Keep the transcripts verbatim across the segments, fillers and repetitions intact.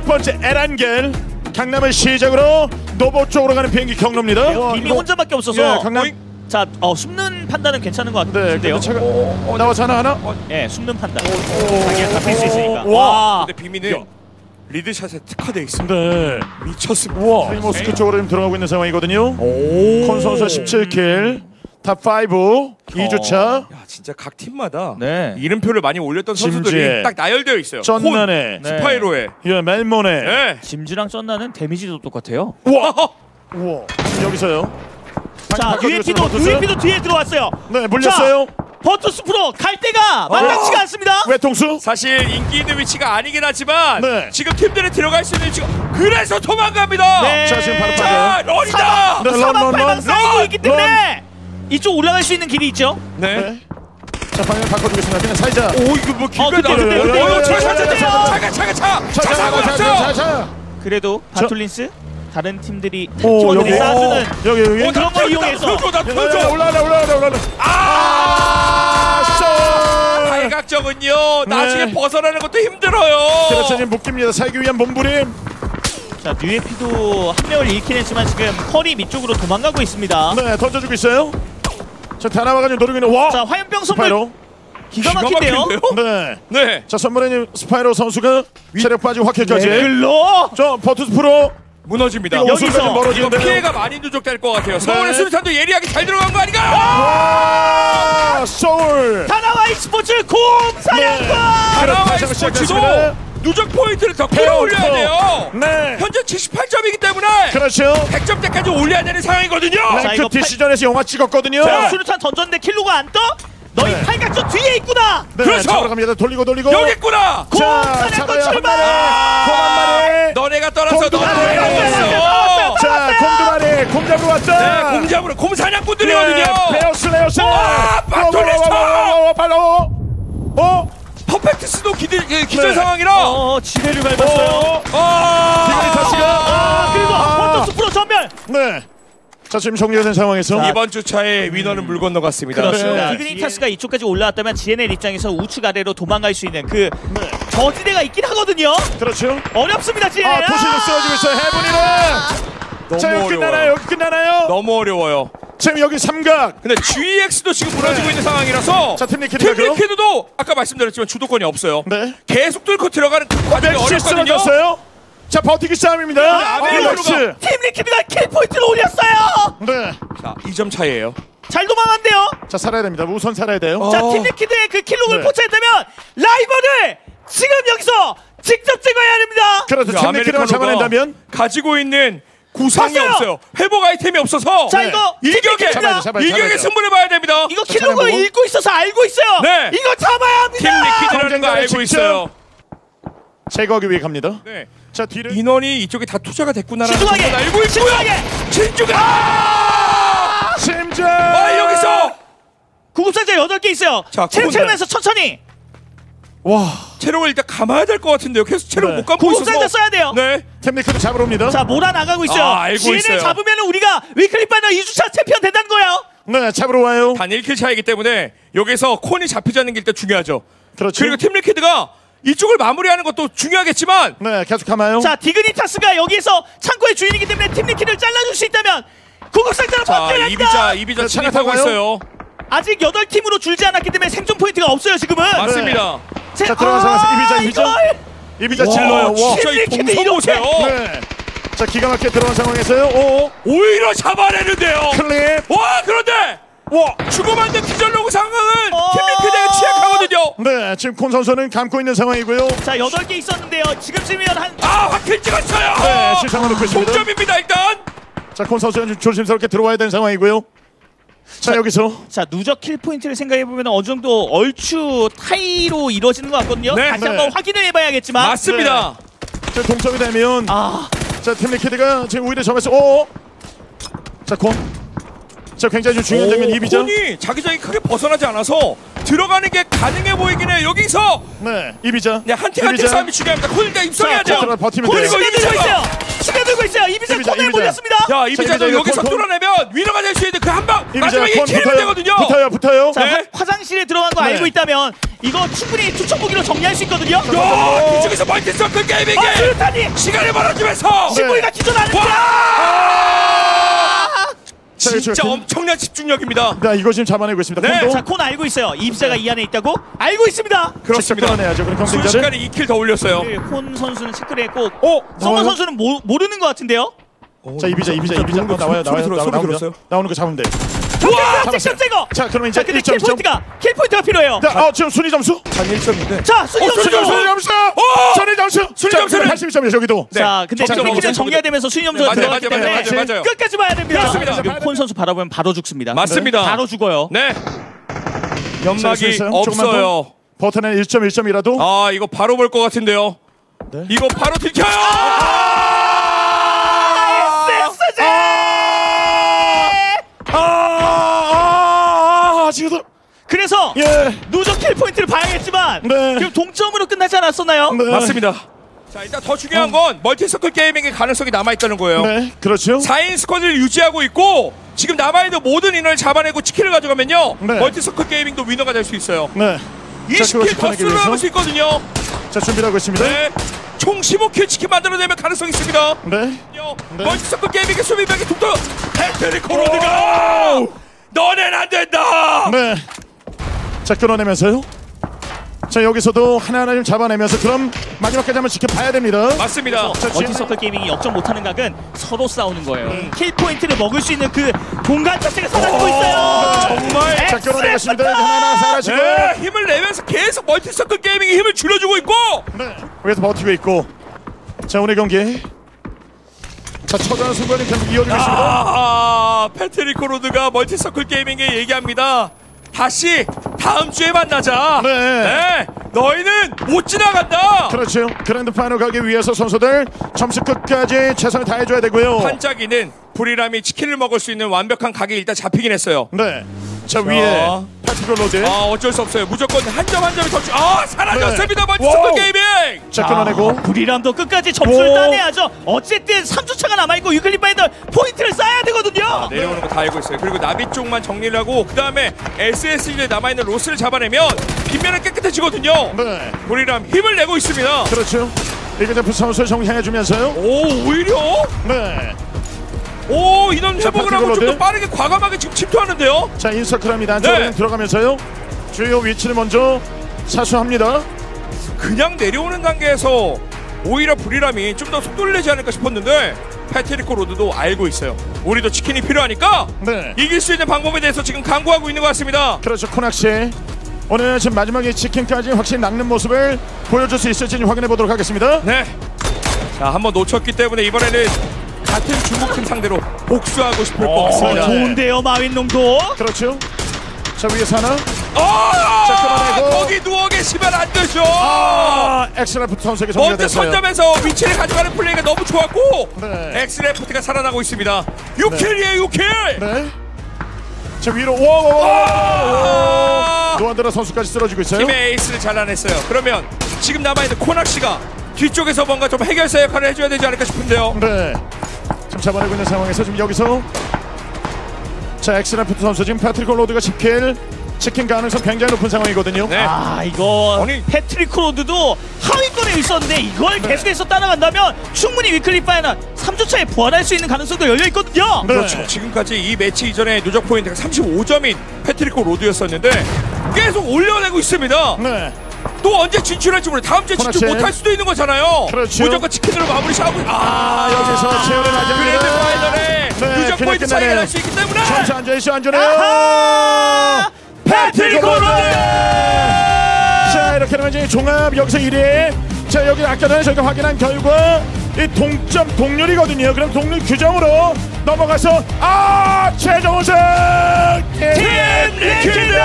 번째 에란겔 강남을 시작으로 노보 쪽으로 가는 비행기 경로입니다. 이미 혼자밖에 없어서 예, 강남. 자, 어, 숨는 판단은 괜찮은 것 같은데요. 네, 차가 어, 어, 나와서 하나 하나. 예, 네, 숨는 판단. 자기가 잡힐 수 있으니까. 와. 근데 비미는 리드샷에 특화되어 있습니다. 네. 미쳤습니다. 우와. 프리모스크 쪽으로 지금 들어가고 있는 상황이거든요. 콘 선수 십칠 킬. 탑 오 이 주차. 야, 진짜 각 팀마다 네. 이름표를 많이 올렸던 선수들이 짐즈에. 딱 나열되어 있어요. 쩐나네. 콘, 스파이로에. 예, 멜모네. 네. 짐즈랑 쩐나는 데미지도 똑같아요. 우와. 우와. 지금 여기서요. 자, 유에피도 유에피도 뒤에 들어왔어요. 네, 물렸어요. 자, 버투스 프로 갈 때가 만만치가 않습니다. 외통수. 사실 인기 있는 위치가 아니긴 하지만 네. 지금 팀들이 들어갈 수 있는 위치가 그래서 도망갑니다. 네. 자, 지금 바로 자, 빠져요. 런이다. 네, 런, 사방 런, 팔방 런. 쌓이고 있기 때문에 런. 이쪽 올라갈 수 있는 길이 있죠. 네. 네. 자, 방향 바꿔주겠습니다. 그냥 살자. 오, 이거 뭐 길까지 근데, 나오는데. 근데, 오, 근데, 차, 차, 근데, 차, 근데, 차가, 차가, 차. 자, 차, 자, 차, 자, 자, 차. 자, 자. 그래도 바툴린스 다른 팀들이 오, 팀원들이 여기. 쌓아주는 여기 여기. 어, 그런 걸 이용해서 나 야, 펴줘. 올라가라 올라가라 올라가라. 아, 아, 발각정은요. 네. 나중에 벗어나는 것도 힘들어요. 그렇죠. 지금 묶입니다. 살기 위한 몸부림. 자, 뉴에피도 한 명을 잃긴 했지만 지금 펄이 밑쪽으로 도망가고 있습니다. 네, 던져주고 있어요. 자, 다 나와가지고 노리고 있는 와. 자, 화염병 선물 스파이로. 기가 기가 막힌데요. 막힌데요? 네. 네. 자, 선물에는 스파이로 선수가 체력 빠지고 확킬까지. 글로 저 버투스 프로. 무너집니다. 이거 여기서 우승까지 이거 멀어지는데요. 피해가 많이 누적될 것 같아요. 서울의 네. 수류탄도 예리하게 잘 들어간 거 아닌가? 와, 서울. 다나와 e스포츠 곰사냥꾼. 다나와 다시 한번 스포츠도 시작했습니다. 누적 포인트를 더 페어 끌어올려야 페어. 돼요. 네. 현재 칠십팔 점이기 때문에 그렇죠. 백 점대까지 올려야 되는 상황이거든요. 자, 그 이거 디시전에서 영화 찍었거든요. 자, 수류탄 던졌는데 킬로가 안 떠? 너희 네. 팔각정 뒤에 있구나. 네, 그렇죠. 잡으러 갑니다. 돌리고 돌리고. 여기 있구나. 자, 곰사냥꾼 잡아요. 출발. 한 마리. 너네가 떠나서 곰 두 너네가 마리. 떠났어. 자, 곰 두 마리. 곰 잡으러 왔다. 네, 공잡으로 곰사냥꾼들이거든요. 베어스 레어스. 와, 바톨리스터. 빨리. 어? 퍼펙트스도 기대, 예, 기절 네. 상황이라. 어, 지뢰를 밟았어요. 어? 아, 디그니타스가. 아, 그리고 아. 버투스 프로 전멸. 네. 자, 지금 정리된 상황에서 이번 주차에 위너는 물 건너갔습니다. 그렇습니다. 네. 디그니타스가 이쪽까지 올라왔다면 지엔엘 입장에서 우측 아래로 도망갈 수 있는 그 네. 저지대가 있긴 하거든요. 그렇죠. 어렵습니다, 지엔엘. 아, 도시도 쓰여지고 있어요. 해븐이는. 너무 자, 여기 끝나나요? 어려워요. 여기 끝나나요? 너무 어려워요. 지금 여기 삼각. 근데 지엑스도 지금 무너지고 네. 있는 상황이라서 자, 팀 리퀴드가 팀 리퀴드도 아까 말씀드렸지만 주도권이 없어요. 네. 계속 뚫고 들어가는 그 과정이 맥시 어렵거든요. 쓰러졌어요. 자, 버티기 싸움입니다. 아, 아, 네, 맥시. 팀 리퀴드가 킬 포인트를 올렸어요. 네. 자, 이 점 차이예요. 잘 도망간대요. 자, 살아야 됩니다. 우선 살아야 돼요. 어. 자, 팀 리퀴드의 그 킬록을 네. 포착했다면 라이벌을 지금 여기서 직접 제거해야 됩니다. 그래서 팀 리퀴드만 잡아낸다면 가지고 있는 구상이 봤어요. 없어요. 회복 아이템이 없어서 자, 네. 이거 일격에 잡아야죠, 잡아야죠, 일격에 잡아야죠. 승부를 봐야 됩니다. 이거 자, 킬록을 찾아보고. 읽고 있어서 알고 있어요. 네. 이거 잡아야 합니다. 팀 리퀴드라는 거 경쟁자를 알고 직접. 있어요. 제거하기 위해 갑니다. 네. 자, 뒤를 인원이 이쪽에 다 투자가 됐구나라는 신중하게, 걸 알고 있고요. 신중하게. 신중하. 아! 심장. 아, 여기서 구급상자 여덟 개 있어요. 자, 체력 구급상- 채우면서 천천히. 와, 체력을 일단 감아야 될 것 같은데요. 계속 체력 네. 못 감고 있어서. 구급상자 써야 돼요. 네. 팀 리퀴드 잡으러 옵니다. 자, 몰아나가고 있어요. 아, 알고 지엔엘 있어요. 잡으면 우리가 위클리 바너 이 주차 챔피언 된다는 거예요. 네, 잡으러 와요. 단 일 킬 차이기 때문에 여기서 콘이 잡히지 않는 게 일단 중요하죠. 그렇죠. 그리고 팀 리퀴드가 이쪽을 마무리하는 것도 중요하겠지만 네, 계속 감아요. 자, 디그니타스가 여기서 창고의 주인이기 때문에 팀 리퀴드를 잘라줄 수 있다면 구급상자로 자, 버텨야 이비자 합니다. 이비자 네, 차가 진입하고 타고요. 있어요. 아직 여덟 팀으로 줄지 않았기 때문에 생존 포인트가 없어요, 지금은. 맞습니다. 제- 자, 들어간 상황에서 이비자, 이비자. 이걸! 이비자 와, 질러요. 와. 진짜 이 팀 리퀴드 동선 보세요. 네. 자, 기가 막히게 들어간 상황에서요. 오, 오히려 잡아내는데요. 클립. 와, 그런데 와. 주고받는 기절로그 상황은 어. 팀 리퀴드가 취약하거든요. 네, 지금 콘 선수는 감고 있는 상황이고요. 자, 여덟 개 있었는데요. 지금쯤이면 한 아, 확킬 찍었어요. 네, 시상을 놓고 있습니다. 동점입니다 일단. 자, 콘 선수는 좀 조심스럽게 들어와야 되는 상황이고요. 자, 자, 여기서 자, 누적 킬 포인트를 생각해 보면 어느 정도 얼추 타이로 이루어지는 것 같거든요. 네. 다시 네. 한번 확인을 해봐야겠지만. 맞습니다. 자, 동점이 되면 아, 자, 팀 리퀴드가 지금 오히려 점에서 오. 자, 콘. 자, 굉장히 좀 중요한 장면 이비자. 콘이 자기장이 크게 벗어나지 않아서 들어가는 게 가능해 보이긴 해요. 여기서 네, 이비자. 네, 한팀 한팀 이비자. 싸움이 중요합니다. 콘 일단 입성해야죠. 자, 콘 버티면 콘이 돼요. 그리고 시간 들고 이비자가. 있어요. 시간 들고 있어요. 이비자 이비자, 콘을 이비자. 몰렸습니다. 야, 이비자도 이비자, 여기서 콘, 콘. 뚫어내면 위너가 될 수 있는 그 한 방. 마지막에 권 킬이 붙어요. 되거든요. 붙어요, 붙어요. 자, 네. 화, 화장실에 들어간 거 네. 알고 있다면 이거 충분히 투척 무기로 정리할 수 있거든요. 야, 뒤쪽에서 멀티서클 게이밍에 아, 수류탄이 시간을 벌어주면서 시골이가 기존하는데. 자, 진짜 이거 엄청난 집중력입니다. 자, 이거 지금 잡아내고 있습니다. 네. 콘도. 자, 콘 알고 있어요. 입사가 이 안에 있다고 알고 있습니다. 그렇습니다. 끌어내야죠. 그럼 경쟁자를. 순식간에 이 킬 더 올렸어요. 네, 콘 선수는 체크를 했고 어, 서머 나와요? 선수는 모, 모르는 것 같은데요. 자, 이비자, 이비자, 이비자. 부르는 거 어, 나와요, 소리 나와요, 들어요, 나와요, 소리 나옵니다. 들었어요? 나오는 거 잡으면 돼. 경쟁자 잡았어요. 직접 제거. 자, 그러면 이제 자, 근데 일 점, 킬 포인트가 킬 포인트가 필요해요. 자, 어, 지금 순위 점수. 한 일 점인데. 자, 순위 어, 점수. 순위 점수! 순위 점수. 어! 순위 점수. 순위 자, 점수는 팔십일 점이에요, 여기도. 네. 자, 근데 점점 킬은 점점 정리가 되면서 순위 점수가 맞아요, 들어갔기 맞아요, 때문에 맞아요, 맞아요. 끝까지 봐야 됩니다. 그렇습니다. 지금 콘 선수 바라보면 바로 죽습니다. 맞습니다. 바로 죽어요. 네. 자, 연막이 있어요. 조금만 없어요. 더. 버튼에 일 점, 일 점이라도. 아, 이거 바로 볼 것 같은데요. 네. 이거 바로 들켜요. 섹스제! 아, 아, 아, 지금 그래서 예. 누적 킬 포인트를 봐야겠지만 네. 지금 동점으로 끝나지 않았었나요? 네. 맞습니다. 자, 일단 더 중요한 건 멀티서클 게이밍의 가능성이 남아있다는 거예요. 네, 그렇죠. 사 인 스쿼드를 유지하고 있고 지금 남아있는 모든 인원을 잡아내고 치킨을 가져가면요. 네. 멀티서클 게이밍도 위너가 될 수 있어요. 네. 이십 킬 더스를 남을 수 있거든요. 자, 준비를 하고 있습니다. 네. 총 십오 킬 치킨 만들어내면 가능성이 있습니다. 네. 네. 멀티서클 게이밍의 수비병이 독도 헨트리 코로드가 너넨 안 된다. 네. 자, 끌어내면서요. 자, 여기서도 하나하나 좀 잡아내면서 그럼 마지막까지 한번 지켜봐야 됩니다. 맞습니다. 자, 지금- 멀티서클 게이밍이 역전 못하는 각은 서로 싸우는 거예요. 킬 포인트를 먹을 수 있는 그 공간 자체가 사라지고 있어요. 정말 자, 끌어내겠습니다. 하나하나 사라지고. 네, 힘을 내면서 계속 멀티서클 게이밍이 힘을 줄여주고 있고 네. 위에서 버티고 있고. 자, 오늘 경기. 자, 처절한 순간이 계속 이어지고 있습니다. 아, 패트릭 코로드가 멀티서클 게이밍에 얘기합니다. 다시 다음 주에 만나자. 네. 네, 너희는 못 지나간다. 그렇죠. 그랜드 파이널 가기 위해서 선수들 점수 끝까지 최선을 다해줘야 되고요. 반짝이는 불이람이 치킨을 먹을 수 있는 완벽한 각이 일단 잡히긴 했어요. 네. 자, 위에 패트릭 로드. 아, 어쩔 수 없어요. 무조건 한 점 한 점이 더 주. 아, 사라졌습니다. 네. 멀티서클 와우. 게이밍. 자, 끊어내고. 불이람도 끝까지 점수를 오. 따내야죠. 어쨌든 삼 주차가 남아있고 유클립 파이널 포인트를 쌓아야 되거든요. 내려오는 거 다 알고 있어요. 그리고 나비 쪽만 정리를 하고 그 다음에 에스에스지에 남아있는 로스를 잡아내면 뒷면은 깨끗해지거든요. 네. 불이람 힘을 내고 있습니다. 그렇죠. 이게 이제 선수를 정리해주면서요. 오, 오히려 네. 오, 인원 회복을 하고 좀 더 패트릭 빠르게 과감하게 지금 침투하는데요. 자, 인서클합니다. 안쪽으로 네. 들어가면서요. 주요 위치를 먼저 사수합니다. 그냥 내려오는 단계에서 오히려 불이람이 좀 더 속도를 내지 않을까 싶었는데 패트리코 로드도 알고 있어요. 우리도 치킨이 필요하니까 네. 이길 수 있는 방법에 대해서 지금 강구하고 있는 것 같습니다. 그렇죠. 코낙씨. 오늘 지금 마지막에 치킨까지 확실히 낚는 모습을 보여줄 수 있을지 확인해 보도록 하겠습니다. 네. 자, 한번 놓쳤기 때문에 이번에는 같은 중국팀 상대로 복수하고 싶을 것 어, 같습니다. 네. 좋은데요, 마윈농도. 그렇죠. 자, 위에서 하나. 아! 자, 끊어내고. 거기 누워 계시면 안 되죠. 아, 엑스라프트 선수에게 정리가 먼저 됐어요. 선점에서 위치를 가져가는 플레이가 너무 좋았고 네. 엑스레프트가 살아나고 있습니다. 육 킬이에요, 육 킬. 네. 자, 위로. 와! 아! 노안드라 선수까지 쓰러지고 있어요. 팀의 에이스를 잘라냈어요. 그러면 지금 남아있는 코낙 씨가 뒤쪽에서 뭔가 좀 해결사 역할을 해줘야 되지 않을까 싶은데요. 네. 지금 잡아내고 있는 상황에서 지금 여기서 자, 엑스라프트 선수 지금 패트릭 로드가 십 킬 치킨 가능성 굉장히 높은 상황이거든요. 네. 아, 이거 아니. 패트릭 크로드도 하위권에 있었는데 이걸 네. 계속해서 따라간다면 충분히 위클립 파이널 삼 주차에 부활할 수 있는 가능성도 열려있거든요. 네. 그렇죠. 지금까지 이 매치 이전에 누적 포인트가 삼십오 점인 패트릭 로드였었는데 계속 올려내고 있습니다. 네. 또 언제 진출할지 모르. 다음 주에 진출 코낙씨. 못할 수도 있는 거잖아요. 그렇죠. 무조건 치킨으로 마무리 샤고. 아, 아, 여기서 체온을 그래도 맞이합니다. 파이널에 네, 누적 그냥 포인트 차이가 끝나네요. 날 수 있기 때문에 천천히 앉아있어, 안전해요. 아하! 패트릭 로드! 로드! 자, 이렇게 되면 이제 종합 여기서 일 위. 자, 여기 아까 전에 저희가 확인한 결과 이 동점 동률이거든요. 그럼 동률 규정으로 넘어가서 아, 최종 우승 팀 리퀴드!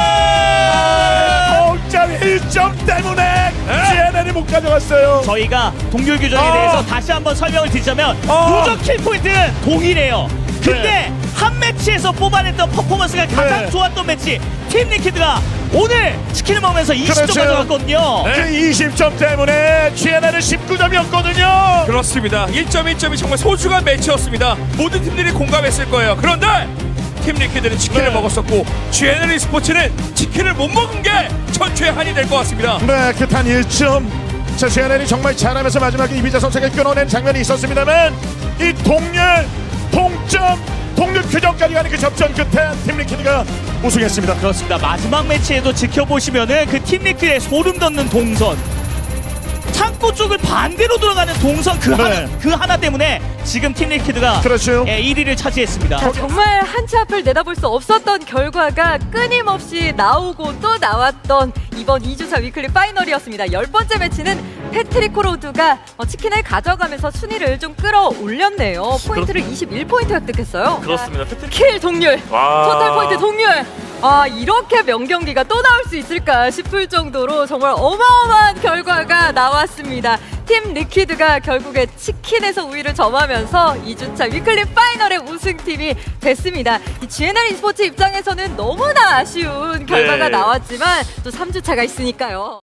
동점 일 점 때문에 지엔엘이 못 가져갔어요. 저희가 동률 규정에 아. 대해서 다시 한번 설명을 드리자면 아. 누적 킬 포인트는 동일해요. 근데 한 매치에서 뽑아냈던 퍼포먼스가 가장 네. 좋았던 매치 팀 리퀴드가 오늘 치킨을 먹으면서 이십 점 그렇죠. 가져갔거든요. 그 이십 점 때문에 지엔엘은 십구 점이었거든요. 그렇습니다. 일 점 일 점이 정말 소중한 매치였습니다. 모든 팀들이 공감했을 거예요. 그런데 팀 리퀴드는 치킨을 네. 먹었었고 지엔엘 스포츠는 치킨을 못 먹은 게 전투의 한이 될 것 같습니다. 네, 끝한 일 점. 자, 지엔엘이 정말 잘하면서 마지막에 이비자 선수에게 끊어낸 장면이 있었습니다만 이 동률, 동점, 동률 규정까지 가는 그 접전 끝에 팀 리퀴드가 우승했습니다. 그렇습니다. 마지막 매치에도 지켜보시면은 그 팀 리퀴드의 소름 돋는 동선, 창고 쪽을 반대로 돌아가는 동선 그, 네. 하나, 그 하나 때문에 지금 팀 리퀴드가 그렇죠. 예, 일 위를 차지했습니다. 자, 정말 한치 앞을 내다볼 수 없었던 결과가 끊임없이 나오고 또 나왔던 이번 이 주차 위클리 파이널이었습니다. 열 번째 매치는 패트릭 코로드가 어, 치킨을 가져가면서 순위를 좀 끌어올렸네요. 포인트를 이십일 포인트 획득했어요. 그렇습니다. 패트릭 킬 동률, 와. 토탈 포인트 동률. 아, 이렇게 명경기가 또 나올 수 있을까 싶을 정도로 정말 어마어마한 결과가 나왔습니다. 팀 리퀴드가 결국에 치킨에서 우위를 점하면서 이 주차 위클리 파이널의 우승팀이 됐습니다. 이 지엔엘 e스포츠 입장에서는 너무나 아쉬운 결과가 네. 나왔지만 또 삼 주차가 있으니까요.